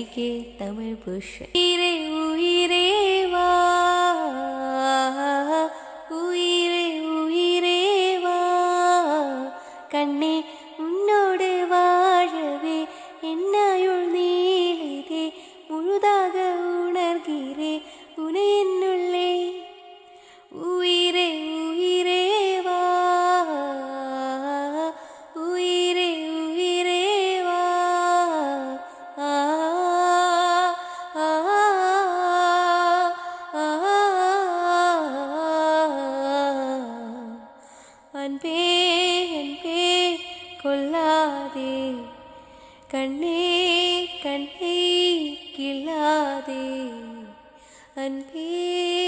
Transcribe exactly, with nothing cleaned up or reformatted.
के तमिழ் புருஷன் உயிரே உயிரே வா உயிரே உயிரே வா கண்ணே உன்னோடு வாழவே என்னாயுள் நீளிதே முழுதாக உணர்கிறே உனை என்னுள்ளே உயிரே உயிரே வா உயிரே உயிரே வா ஆ ஆ அன்பே அன்பே கொல்லாதே கண்ணே கண்ணை கிள்ளாதே அன்பே